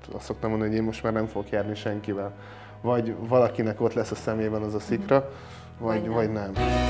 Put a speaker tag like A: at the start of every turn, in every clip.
A: azt szoktam mondani, hogy én most már nem fogok járni senkivel. Vagy valakinek ott lesz a szemében az a szikra, vagy nem.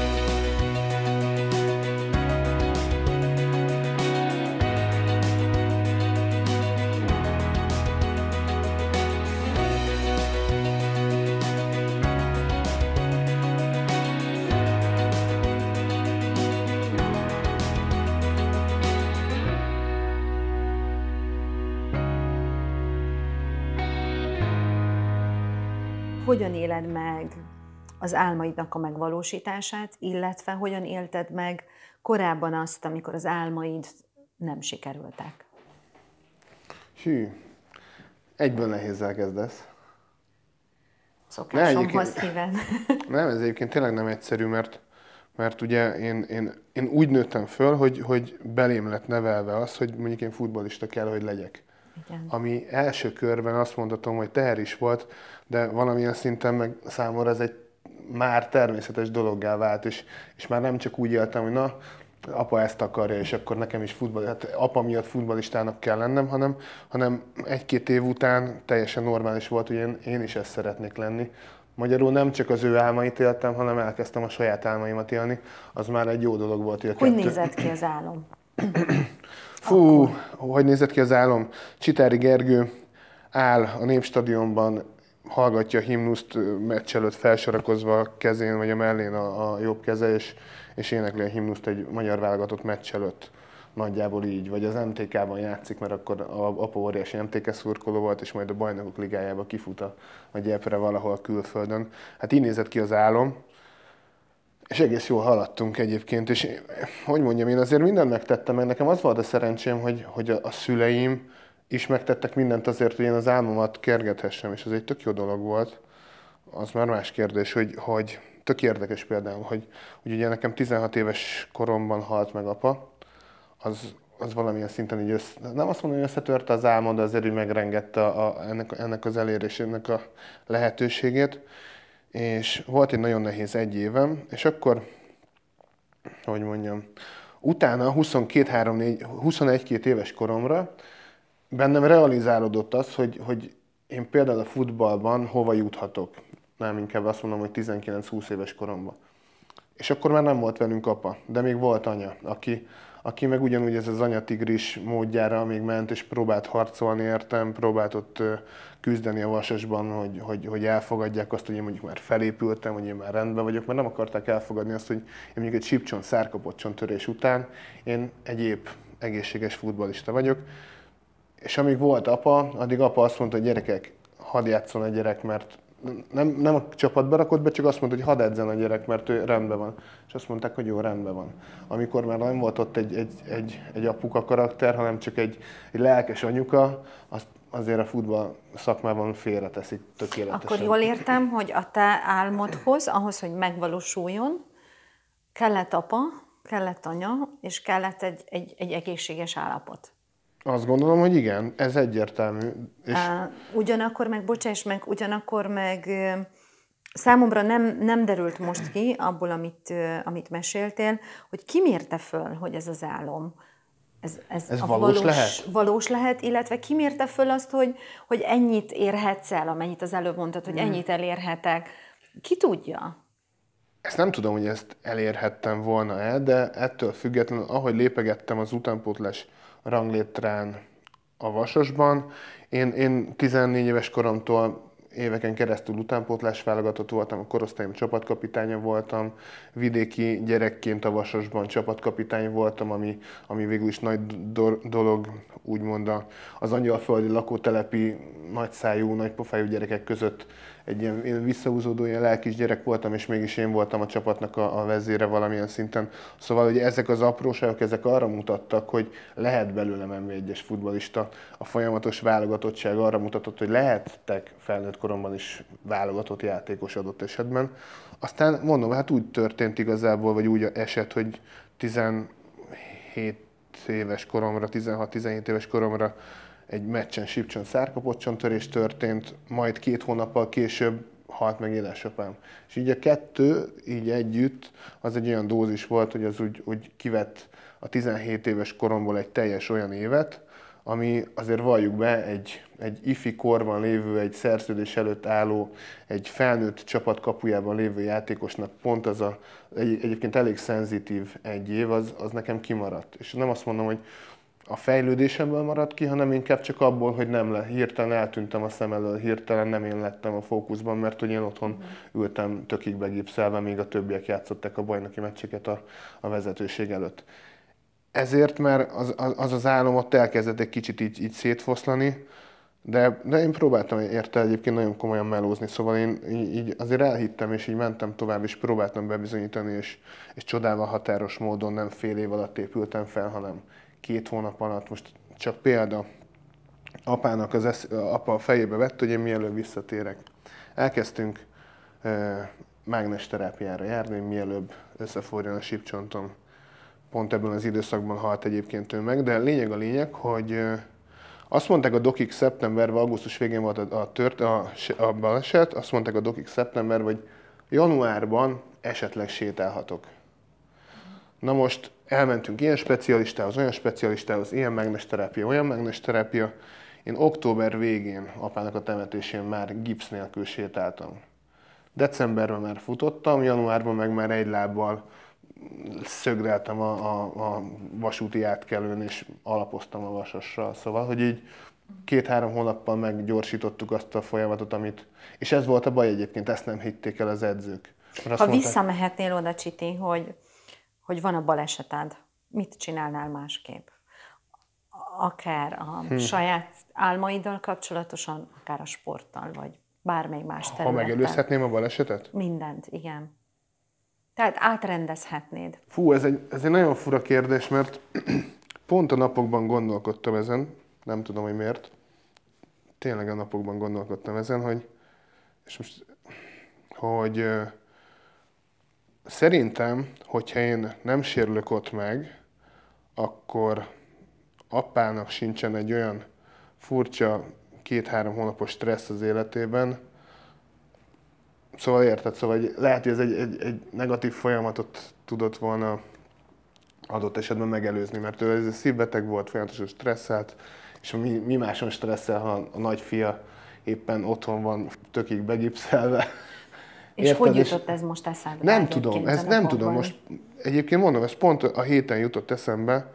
B: Hogyan éled meg az álmaidnak a megvalósítását, illetve hogyan élted meg korábban azt, amikor az álmaid nem sikerültek?
A: Hű, egyből nehézzel kezdesz.
B: Szokásomhoz híven.
A: Nem, ez egyébként tényleg nem egyszerű, mert ugye én úgy nőttem föl, hogy belém lett nevelve az, hogy mondjuk én futballista kell, hogy legyek.
B: Igen.
A: Ami első körben azt mondhatom, hogy teher is volt, de valamilyen szinten meg számomra ez egy már természetes dologgá vált, és már nem csak úgy éltem, hogy na, apa ezt akarja, és akkor nekem is hát apa miatt futballistának kell lennem, hanem egy-két év után teljesen normális volt, hogy én is ezt szeretnék lenni. Magyarul nem csak az ő álmait éltem, hanem elkezdtem a saját álmaimat élni. Az már egy jó dolog volt.
B: Hogy nézett ki az álom?
A: Fú, hogy nézett ki az álom? Csitári Gergő áll a Népstadionban, hallgatja a himnuszt meccs előtt felsorakozva a kezén vagy a mellén a jobb keze, és énekli a himnuszt egy magyar válogatott meccs előtt. Nagyjából így. Vagy az MTK-ban játszik, mert akkor apa óriási MTK szurkoló volt, és majd a Bajnokok Ligájába kifut a gyepre valahol külföldön. Hát így nézett ki az álom. És egész jól haladtunk egyébként, és hogy mondjam, én azért mindent megtettem, meg nekem az volt a szerencsém, hogy a szüleim is megtettek mindent azért, hogy én az álmomat kergethessem, és ez egy tök jó dolog volt. Az már más kérdés, hogy tök érdekes például, hogy ugye nekem 16 éves koromban halt meg apa, az valamilyen szinten így nem azt mondom, hogy összetörte az álmod, de azért így megrengette ennek az elérésének a lehetőségét. És volt egy nagyon nehéz egy évem, és akkor, hogy mondjam, utána 21-2 éves koromra bennem realizálódott az, hogy én például a futballban hova juthatok. Nem, inkább azt mondom, hogy 19-20 éves koromban. És akkor már nem volt velünk apa, de még volt anya, aki meg ugyanúgy ez az anyatigris módjára még ment, és próbált harcolni értem, próbált ott küzdeni a Vasasban, hogy elfogadják azt, hogy én mondjuk már felépültem, hogy én már rendben vagyok, mert nem akarták elfogadni azt, hogy én mondjuk egy sípcsont, szárkapottcsont törés után én egy épp egészséges futballista vagyok. És amíg volt apa, addig apa azt mondta, hogy gyerekek, hadd játszon a gyerek, mert nem a csapatba rakott be, csak azt mondta, hogy hadd edzen a gyerek, mert ő rendben van. És azt mondták, hogy jó, rendben van. Amikor már nem volt ott egy apuka karakter, hanem csak egy lelkes anyuka, azért a futball szakmában félreteszik tökéletesen.
B: Akkor jól értem, hogy a te álmodhoz, ahhoz, hogy megvalósuljon, kellett apa, kellett anya, és kellett egy egészséges állapot.
A: Azt gondolom, hogy igen, ez egyértelmű. És
B: Ugyanakkor meg, bocsáss meg, számomra nem derült most ki abból, amit meséltél, hogy ki mérte föl, hogy ez az álom. Ez valós lehet, illetve ki mérte föl azt, hogy ennyit érhetsz el, amennyit az előbb mondtad, hogy ennyit elérhetek. Ki tudja?
A: Ezt nem tudom, hogy ezt elérhettem volna el, de ettől függetlenül, ahogy lépegettem az utánpótlás ranglétrán a Vasasban, én 14 éves koromtól éveken keresztül utánpótlás válogatott voltam, a korosztályom csapatkapitánya voltam, vidéki gyerekként a Vasasban csapatkapitány voltam, ami végül is nagy dolog, úgymond az angyalföldi lakótelepi nagyszájú, nagypofájú gyerekek között egy ilyen visszahúzódó, ilyen lelkis gyerek voltam, és mégis én voltam a csapatnak a vezére valamilyen szinten. Szóval hogy ezek az apróságok, ezek arra mutattak, hogy lehet belőlem NB1-es futballista. A folyamatos válogatottság arra mutatott, hogy lehettek felnőtt koromban is válogatott játékos adott esetben. Aztán mondom, hát úgy történt igazából, vagy úgy esett, hogy 17 éves koromra, 16-17 éves koromra egy meccsen sípcsont, szárkapottcsontörés történt, majd 2 hónappal később halt meg édesapám. És így a kettő, így együtt, az egy olyan dózis volt, hogy az úgy kivett a 17 éves koromból egy teljes olyan évet, ami azért valljuk be, egy ifi korban lévő, egy szerződés előtt álló, egy felnőtt csapat kapujában lévő játékosnak pont az egyébként elég szenzitív egy év, az nekem kimaradt. És nem azt mondom, hogy a fejlődésemből maradt ki, hanem inkább csak abból, hogy hirtelen eltűntem a szem elől, hirtelen nem én lettem a fókuszban, mert hogy én otthon ültem tökig begipszelve, míg a többiek játszották a bajnoki meccseket a vezetőség előtt. Ezért már az álom ott elkezdett egy kicsit így szétfoszlani, de én próbáltam érte egyébként nagyon komolyan melózni, szóval én így azért elhittem, és így mentem tovább, és próbáltam bebizonyítani, és csodálva határos módon nem fél év alatt épültem fel, hanem 2 hónap alatt. Most csak példa, apa a fejébe vett, hogy én mielőbb visszatérek. Elkezdtünk mágnesterápiára járni, hogy mielőbb összeforjon a sípcsontom. Pont ebben az időszakban halt egyébként ő meg, de a lényeg, hogy azt mondták a dokik szeptemberben, augusztus végén volt a baleset, azt mondták a dokik szeptemberben, hogy januárban esetleg sétálhatok. Na most elmentünk ilyen specialistához, olyan specialistához, ilyen mágnesterápia, olyan mágnesterápia. Én október végén apának a temetésén már gipsz nélkül sétáltam. Decemberben már futottam, januárban meg már egy lábbal szögdeltem a vasúti átkelőn, és alapoztam a vasassal. Szóval, hogy így 2-3 hónappal meggyorsítottuk azt a folyamatot, és ez volt a baj egyébként, ezt nem hitték el az edzők.
B: Ha visszamehetnél oda, Csiti, hogy van a baleseted, mit csinálnál másképp? Akár a saját álmaiddal kapcsolatosan, akár a sporttal, vagy bármely más területen.
A: Ha megelőzhetném a balesetet?
B: Mindent, igen. Tehát átrendezhetnéd.
A: Fú, ez egy nagyon fura kérdés, mert pont a napokban gondolkodtam ezen, nem tudom, hogy miért. Tényleg a napokban gondolkodtam ezen, hogy szerintem, hogyha én nem sérülök ott meg, akkor apának sincsen egy olyan furcsa 2-3 hónapos stressz az életében. Szóval érted, lehet, hogy ez egy negatív folyamatot tudott volna adott esetben megelőzni, mert ő ez szívbeteg volt, folyamatosan stresszelt, és mi máson stresszel, ha a nagyfia éppen otthon van, tökig begipszelve.
B: És érted? Hogy jutott ez most eszembe?
A: Nem tudom, most egyébként mondom, ez pont a héten jutott eszembe.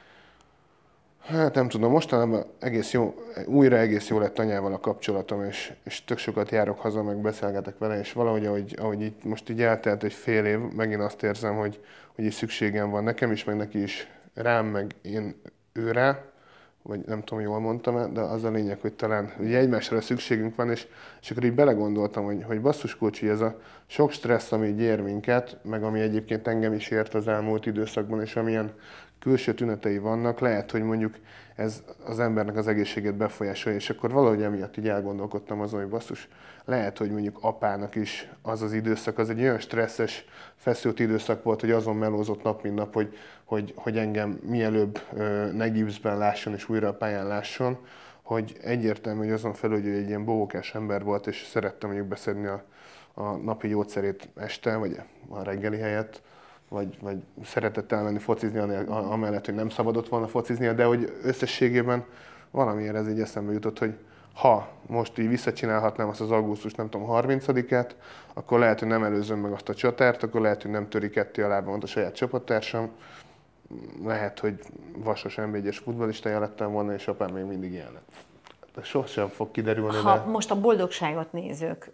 A: Hát nem tudom, mostanában újra egész jó lett anyával a kapcsolatom, és tök sokat járok haza, meg beszélgetek vele, és valahogy, ahogy itt most így eltelt egy fél év, megint azt érzem, hogy így szükségem van nekem is, meg neki is rám, meg én őre, vagy nem tudom, jól mondtam, de az a lényeg, hogy talán ugye egymásra szükségünk van, és akkor így belegondoltam, hogy basszus kócsi, ez a sok stressz, ami így ér minket, meg ami egyébként engem is ért az elmúlt időszakban, és amilyen külső tünetei vannak, lehet, hogy mondjuk ez az embernek az egészségét befolyásolja, és akkor valahogy emiatt így elgondolkodtam azon, hogy basszus, lehet, hogy mondjuk apának is az időszak, az egy olyan stresszes, feszült időszak volt, hogy azon melózott nap, mint nap, hogy engem mielőbb ne gipszben lásson és újra a pályán lásson, hogy egyértelmű, hogy azon felül, hogy egy ilyen bohókás ember volt, és szerettem mondjuk beszedni a napi gyógyszerét este, vagy a reggeli helyett, vagy szeretett elmenni focizni, amellett, hogy nem szabadott volna fociznia, de hogy összességében valamiért ez így eszembe jutott, hogy ha most így visszacsinálhatnám azt az augusztus, nem tudom, 30-át, akkor lehet, hogy nem előzöm meg azt a csatárt, akkor lehet, hogy nem töri ketté a lábamat a saját csapattársam, lehet, hogy vasas NB1-es futballistája lettem volna, és apám még mindig ilyen lett. De sosem fog kiderülni.
B: Ha most a boldogságot nézzük,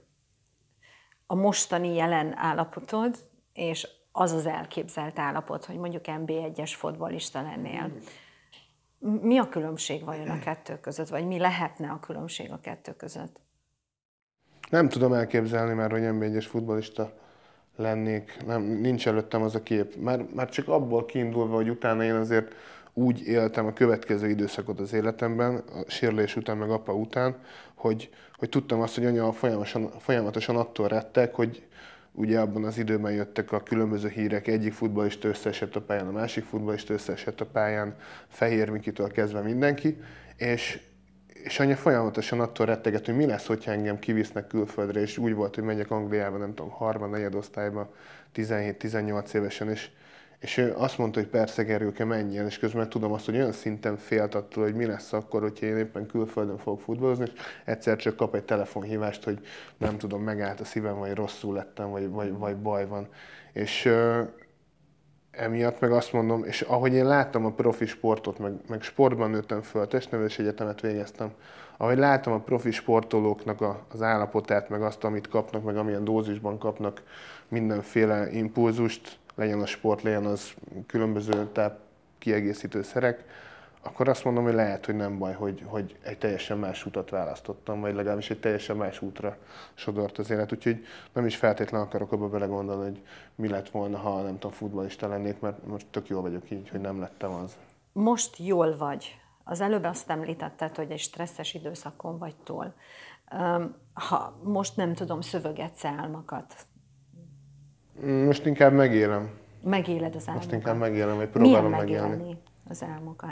B: a mostani jelen állapotod, és az az elképzelt állapot, hogy mondjuk NB1-es futballista lennél. Mi a különbség vajon a kettő között, vagy mi lehetne a különbség a kettő között?
A: Nem tudom elképzelni már, hogy NB1-es futballista lennék. Nincs előttem az a kép. Már csak abból kiindulva, hogy utána én azért úgy éltem a következő időszakot az életemben, a sérülés után, meg apa után, hogy tudtam azt, hogy anya folyamatosan attól rettek, hogy ugye abban az időben jöttek a különböző hírek, egyik futballista összeesett a pályán, a másik futballista összeesett a pályán, Fehér Mikitől kezdve mindenki, és anya folyamatosan attól retteget, hogy mi lesz, hogyha engem kivisznek külföldre, és úgy volt, hogy megyek Angliába, nem tudom, 3-4 osztályba, 17-18 évesen, És ő azt mondta, hogy persze Gergőke, menjen, és közben tudom azt, hogy olyan szinten félt attól, hogy mi lesz akkor, hogyha én éppen külföldön fogok futballozni, és egyszer csak kap egy telefonhívást, hogy nem tudom, megállt a szívem, vagy rosszul lettem, vagy baj van. És emiatt meg azt mondom, és ahogy én láttam a profi sportot, meg sportban nőttem föl, testnevelés egyetemet végeztem, ahogy láttam a profi sportolóknak az állapotát, meg azt, amit kapnak, meg amilyen dózisban kapnak mindenféle impulzust, legyen a sport, legyen az különböző kiegészítő szerek, akkor azt mondom, hogy lehet, hogy nem baj, hogy egy teljesen más utat választottam, vagy legalábbis egy teljesen más útra sodort az élet. Úgyhogy nem is feltétlenül akarok abba belegondolni, hogy mi lett volna, ha nem tudom, futballista lennék, mert most tök jól vagyok így, hogy nem lettem az.
B: Most jól vagy. Az előbb azt említetted, hogy egy stresszes időszakon vagy túl. Ha most nem tudom, szövögetsz álmokat?
A: Most inkább megélem.
B: Megéled az álmokat?
A: Most inkább megélem, vagy próbálom
B: megélni az álmokat?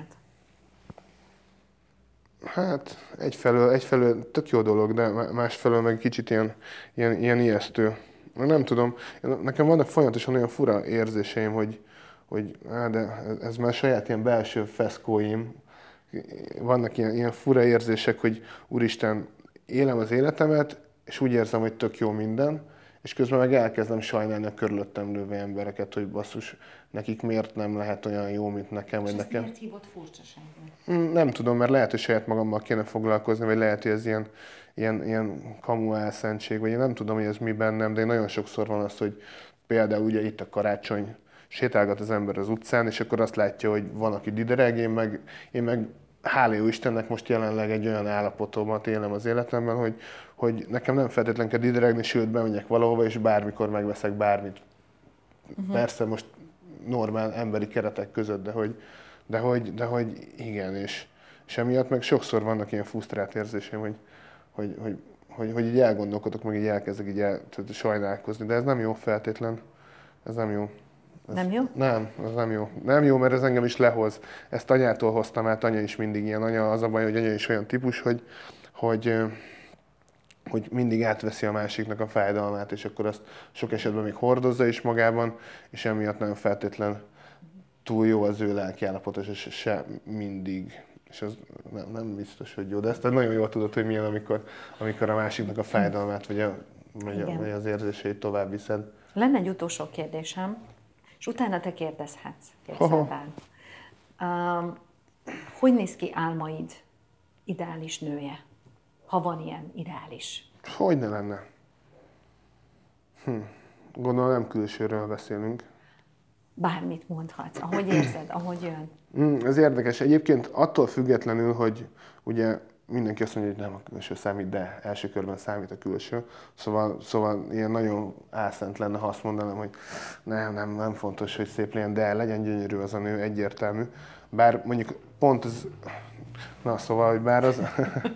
A: Hát egyfelől tök jó dolog, de másfelől meg kicsit ilyen ijesztő. Nem tudom, nekem vannak folyamatosan olyan fura érzéseim, hogy de ez már saját ilyen belső feszkóim. Vannak ilyen fura érzések, hogy úristen, élem az életemet, és úgy érzem, hogy tök jó minden, és közben meg elkezdem sajnálni a körülöttem lévő embereket, hogy basszus, nekik miért nem lehet olyan jó, mint nekem, vagy nekem.
B: Miért hívott furcsaságnak?
A: Nem tudom, mert lehet, hogy saját magammal kéne foglalkozni, vagy lehet, hogy ez ilyen kamu álszentség, vagy én nem tudom, hogy ez mi bennem, de nagyon sokszor van az, hogy például ugye itt a karácsony, sétálgat az ember az utcán, és akkor azt látja, hogy van, aki didereg, én meg hála jó Istennek most jelenleg egy olyan állapotomat élem az életemben, hogy nekem nem feltétlenül kell dideregni, sőt bemegyek valahova, és bármikor megveszek bármit. Persze most normál emberi keretek között, de hogy igen, és emiatt meg sokszor vannak ilyen frusztrált érzéseim, hogy így elgondolkodok, meg így elkezdek így sajnálkozni, de ez nem jó feltétlen, ez nem jó.
B: Nem jó?
A: Nem, az nem jó. Nem jó, mert ez engem is lehoz. Ezt anyától hoztam át, anya is mindig ilyen. Anya, az a baj, hogy anya is olyan típus, hogy mindig átveszi a másiknak a fájdalmát, és akkor azt sok esetben még hordozza is magában, és emiatt nem feltétlen túl jó az ő lelkiállapota, és se mindig. És az nem biztos, hogy jó. De ezt nagyon jól tudod, hogy milyen, amikor a másiknak a fájdalmát, vagy az érzéseit tovább viszed.
B: Lenne egy utolsó kérdésem, és utána te kérdezhetsz. Hogy néz ki álmaid ideális nője? Ha van ilyen ideális.
A: Hogy ne lenne? Gondolom nem külsőről beszélünk.
B: Bármit mondhatsz, ahogy érzed, ahogy jön.
A: Ez érdekes. Egyébként attól függetlenül, hogy ugye mindenki azt mondja, hogy nem a külső számít, de első körben számít a külső. Szóval ilyen nagyon álszent lenne, ha azt mondanám, hogy nem fontos, hogy szép legyen, de legyen gyönyörű az a nő, egyértelmű. Bár mondjuk pont az... Na, szóval, hogy bár az...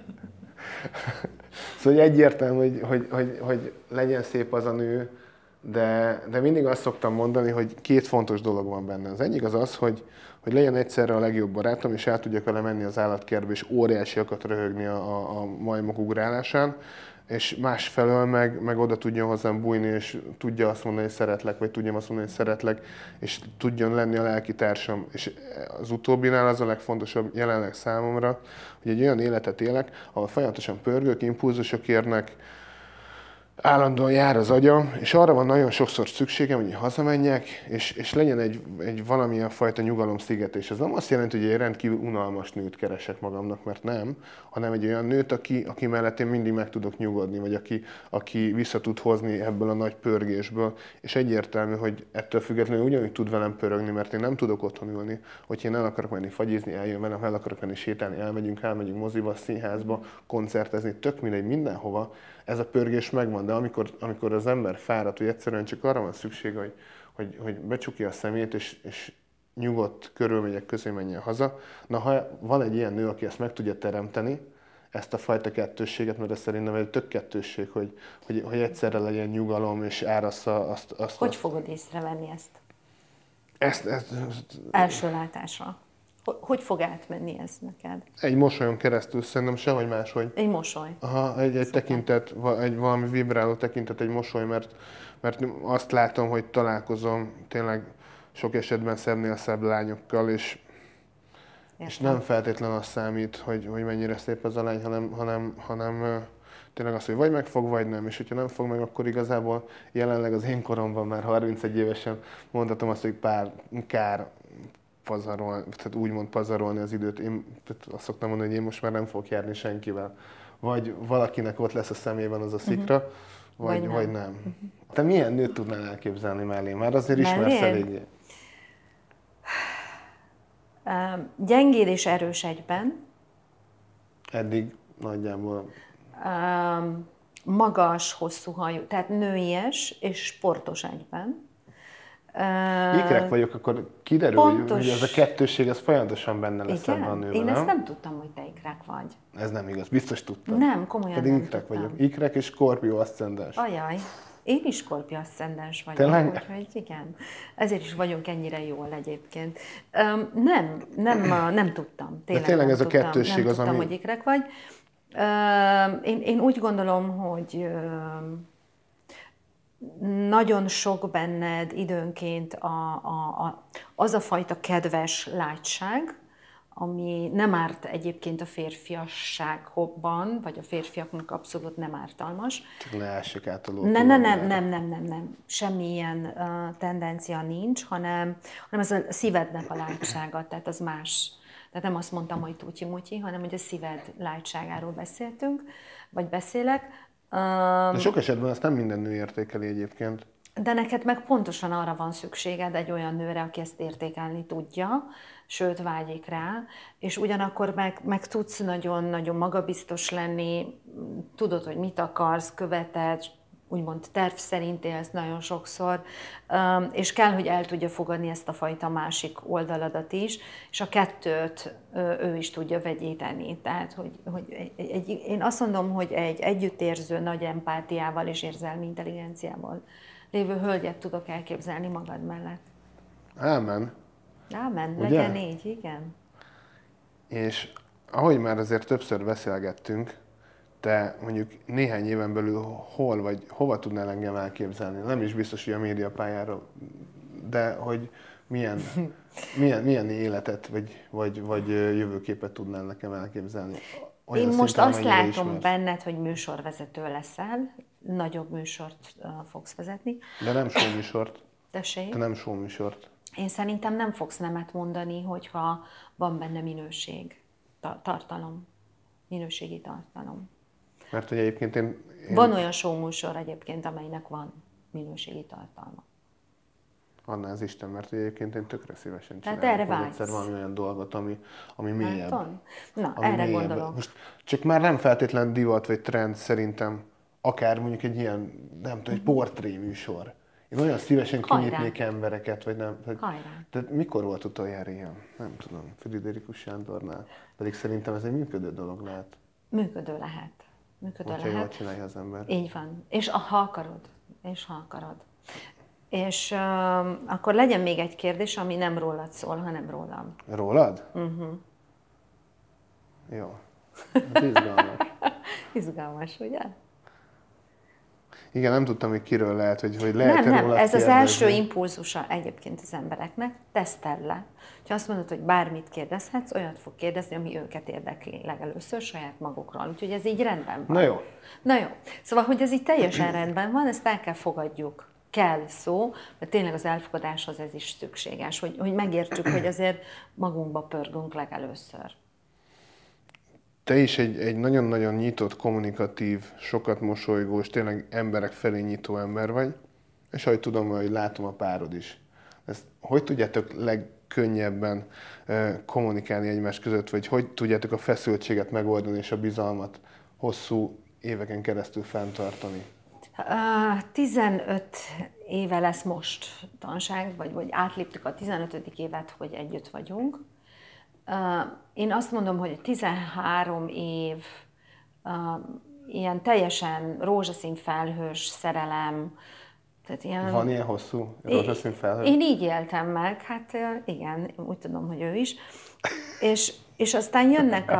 A: Szóval egyértelmű, hogy legyen szép az a nő, de mindig azt szoktam mondani, hogy két fontos dolog van benne. Az egyik az, hogy legyen egyszerre a legjobb barátom, és el tudjak vele menni az állatkertbe, és óriásiakat röhögni a majmok ugrálásán, és másfelől meg oda tudjon hozzám bújni, és tudja azt mondani, hogy szeretlek, vagy tudjam azt mondani, hogy szeretlek, és tudjon lenni a lelkitársam. És az utóbbinál az a legfontosabb jelenleg számomra, hogy egy olyan életet élek, ahol folyamatosan pörgök, impulzusok érnek, állandóan jár az agyam, és arra van nagyon sokszor szükségem, hogy hazamenjek, és legyen egy valamilyen fajta nyugalomszigetés. Ez nem azt jelenti, hogy egy rendkívül unalmas nőt keresek magamnak, mert nem, hanem egy olyan nőt, aki mellett én mindig meg tudok nyugodni, vagy aki vissza tud hozni ebből a nagy pörgésből. És egyértelmű, hogy ettől függetlenül ugyanúgy tud velem pörögni, mert én nem tudok otthon ülni. Hogyha én el akarok menni fagyizni, eljön velem, el akarok menni sétálni, elmegyünk moziba, színházba, koncertezni, tök mindegy, mindenhova. Ez a pörgés megvan, de amikor az ember fáradt, hogy egyszerűen csak arra van szüksége, hogy becsukja a szemét, és nyugodt körülmények közé menjen haza. Na, ha van egy ilyen nő, aki ezt meg tudja teremteni, ezt a fajta kettősséget, mert ez szerintem egy tök kettősség, hogy egyszerre legyen nyugalom, és árassza azt.
B: Hogy fogod észrevenni ezt?
A: Ezt
B: első látásra. Hogy fog átmenni ez neked?
A: Egy mosolyon keresztül, szerintem sehogy máshogy.
B: Egy mosoly.
A: Aha, egy tekintet, egy valami vibráló tekintet, egy mosoly, mert azt látom, hogy találkozom tényleg sok esetben szebbnél szebb lányokkal, és nem feltétlen az számít, hogy mennyire szép az a lány, hanem tényleg az, hogy vagy megfog, vagy nem. És hogyha nem fog meg, akkor igazából jelenleg az én koromban már 31 évesen mondhatom azt, hogy kár pazarolni, tehát úgymond pazarolni az időt. Én azt szoktam mondani, hogy én most már nem fogok járni senkivel. Vagy valakinek ott lesz a szemében az a szikra, vagy nem. Te milyen nőt tudnál elképzelni mellé? Már azért ismersz eléggé.
B: Gyengéd és erős egyben.
A: Eddig nagyjából.
B: Magas, hosszú hajú, tehát nőies és sportos egyben.
A: Ikrek vagyok, akkor kiderül, hogy ez a kettősség, ez folyamatosan benne lesz ebben a nőben.
B: Én ezt nem tudtam, hogy te ikrek vagy.
A: Ez nem igaz, biztos tudtam.
B: Nem, komolyan
A: pedig
B: nem
A: ikrek
B: tudtam.
A: vagyok. Ikrek és Skorpió aszcendens.
B: Ajaj, én is Skorpió aszcendens vagyok, úgyhogy igen. Ezért is vagyunk ennyire jól egyébként. Nem tudtam.
A: Tényleg ez a kettősség az, ami...
B: Nem tudtam, hogy ikrek vagy. Én úgy gondolom, hogy nagyon sok benned időnként az a fajta kedves látság, ami nem árt egyébként a férfiasságban, vagy a férfiaknak abszolút nem ártalmas.
A: Csak ne ássuk át a
B: Nem. Semmilyen tendencia nincs, hanem ez a szívednek a látsága, tehát az más. Tehát nem azt mondtam, hogy tutyi-mutyi, hanem hogy a szíved látságáról beszéltünk, vagy beszélek.
A: De sok esetben ezt nem minden nő értékeli egyébként.
B: De neked meg pontosan arra van szükséged, egy olyan nőre, aki ezt értékelni tudja, sőt vágyik rá, és ugyanakkor meg tudsz nagyon-nagyon magabiztos lenni, tudod, hogy mit akarsz, követed, úgymond terv szerint élsz nagyon sokszor, és kell, hogy el tudja fogadni ezt a fajta másik oldaladat is, és a kettőt ő is tudja vegyíteni. Tehát, hogy én azt mondom, hogy egy együttérző, nagy empátiával és érzelmi intelligenciával lévő hölgyet tudok elképzelni magad mellett.
A: Ámen.
B: Legyen így, igen.
A: És ahogy már azért többször beszélgettünk, te mondjuk néhány éven belül hol vagy hova tudnál engem elképzelni? Nem is biztos, hogy a médiapályára, de hogy milyen életet vagy jövőképet tudnál nekem elképzelni?
B: Olyan én most azt látom benned, hogy műsorvezető leszel, nagyobb műsort fogsz vezetni.
A: De nem showműsort.
B: Tessék?
A: De nem showműsort.
B: Én szerintem nem fogsz nemet mondani, hogyha van benne tartalom, minőségi tartalom.
A: Mert hogy egyébként én...
B: Van olyan showműsor egyébként, amelynek van minőségi tartalma.
A: Adná az Isten, mert egyébként én tökre szívesen
B: csinálom. Tehát erre vágysz.
A: Egyszer valami olyan dolgot, ami mélyebb.
B: Na, ami erre mélyebb. Gondolok.
A: Most csak már nem feltétlen divat vagy trend szerintem, akár mondjuk egy ilyen, nem tudom, egy portréműsor. Én olyan szívesen kinyitnék embereket, vagy nem. Tehát mikor volt utoljára ilyen? Nem tudom, Friderikus Sándornál. Pedig szerintem ez egy működő dolog lehet.
B: Működő lehet.
A: Hogyha jól csinálja az ember.
B: Így van. És ha akarod. És akkor legyen még egy kérdés, ami nem rólad szól, hanem rólam.
A: Rólad? Jó. Hát izgalmas.
B: Izgalmas, ugye?
A: Igen, nem tudtam, hogy kiről lehet, hogy lehet-e
B: nem,
A: rólad
B: ez
A: kérdezni.
B: Az első impulzusa egyébként az embereknek. Teszteld le. Ha azt mondod, hogy bármit kérdezhetsz, olyat fog kérdezni, ami őket érdekli legelőször saját magukról. Úgyhogy ez így rendben van. Na jó. Szóval, hogy ez így teljesen rendben van, ezt el kell fogadjuk. Kell szó, mert tényleg az elfogadáshoz ez is szükséges, hogy megértsük, hogy azért magunkba pörgünk legelőször.
A: Te is egy nagyon-nagyon nyitott, kommunikatív, sokat mosolygós, tényleg emberek felé nyitó ember vagy, és ahogy tudom, hogy látom a párod is. Ezt hogy tudjátok legkönnyebben kommunikálni egymás között, vagy hogy tudjátok a feszültséget megoldani és a bizalmat hosszú éveken keresztül fenntartani?
B: 15 éve lesz most tanság, vagy átléptük a 15. évet, hogy együtt vagyunk. Én azt mondom, hogy 13 év ilyen teljesen rózsaszín felhős szerelem. Tehát ilyen...
A: Van ilyen hosszú rózsaszín felhő?
B: Én így éltem meg, hát igen, úgy tudom, hogy ő is. És aztán jönnek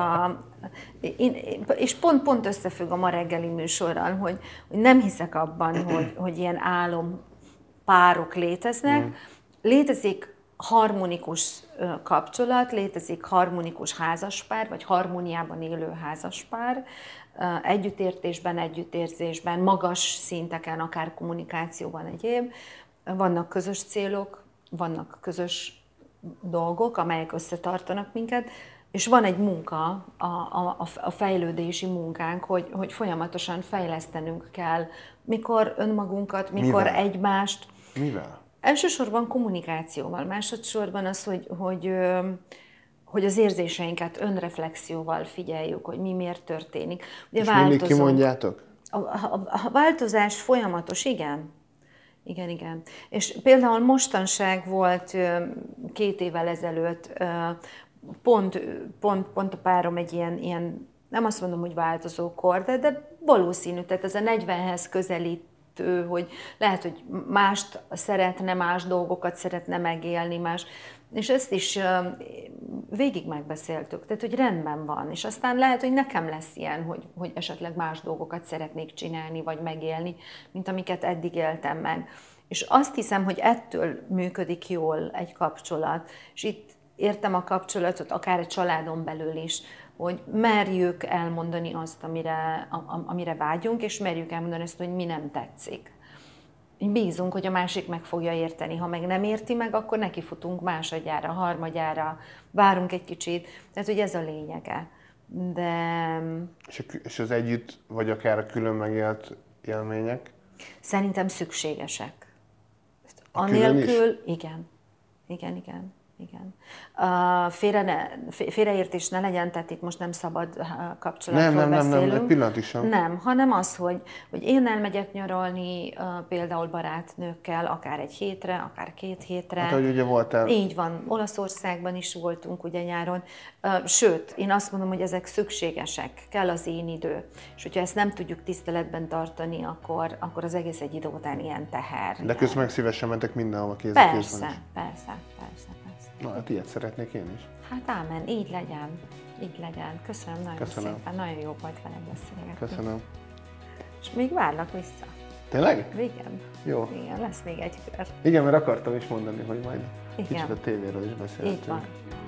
B: és pont összefügg a ma reggeli műsorral, hogy nem hiszek abban, hogy ilyen álompárok léteznek, létezik harmonikus kapcsolat, létezik harmonikus házaspár, vagy harmóniában élő házaspár, együttértésben, együttérzésben, magas szinteken, akár kommunikációban egyéb. Vannak közös célok, vannak közös dolgok, amelyek összetartanak minket, és van egy munka, a fejlődési munkánk, hogy folyamatosan fejlesztenünk kell, mikor önmagunkat, mikor
A: Mivel?
B: Egymást.
A: Mivel?
B: Elsősorban kommunikációval, másodszorban az, hogy az érzéseinket önreflexióval figyeljük, hogy mi miért történik.
A: Ugye és mindig kimondjátok?
B: A változás folyamatos, igen. Igen. És például mostanság volt 2 évvel ezelőtt, pont a párom egy ilyen, nem azt mondom, hogy változókor, de valószínű, tehát ez a 40-hez közelítő, hogy lehet, hogy mást szeretne, más dolgokat szeretne megélni, más. És ezt is végig megbeszéltük, tehát hogy rendben van, és aztán lehet, hogy nekem lesz ilyen, hogy esetleg más dolgokat szeretnék csinálni, vagy megélni, mint amiket eddig éltem meg. És azt hiszem, hogy ettől működik jól egy kapcsolat, és itt értem a kapcsolatot, akár egy családon belül is, hogy merjük elmondani azt, amire vágyunk, és merjük elmondani azt, hogy mi nem tetszik. Bízunk, hogy a másik meg fogja érteni. Ha meg nem érti meg, akkor nekifutunk másodjára, harmadjára, várunk egy kicsit. Tehát, hogy ez a lényege. De...
A: És az együtt, vagy akár a külön megélt élmények?
B: Szerintem szükségesek.
A: Anélkül,
B: igen. Félreértés ne legyen, tehát itt most nem szabad kapcsolatról beszélünk.
A: Nem, egy pillanatig sem.
B: Nem, hanem az, hogy én elmegyek nyaralni például barátnőkkel, akár egy hétre, akár 2 hétre.
A: Hát, hogy ugye voltál.
B: Így van, Olaszországban is voltunk ugye nyáron. Sőt, én azt mondom, hogy ezek szükségesek, kell az én idő. És hogyha ezt nem tudjuk tiszteletben tartani, akkor az egész egy idő után ilyen teher.
A: De közben meg szívesen mentek mindenhova kézzel.
B: Persze.
A: Na, hát ilyet szeretnék én is.
B: Hát ámen, így legyen. Köszönöm nagyon szépen, nagyon jó volt veled beszélgetni.
A: Köszönöm.
B: És még várlak vissza.
A: Tényleg?
B: Igen.
A: Jó.
B: Igen, lesz még egy kör.
A: Igen, mert akartam is mondani, hogy majd kicsit a tévéről is beszélhetünk.
B: Így van.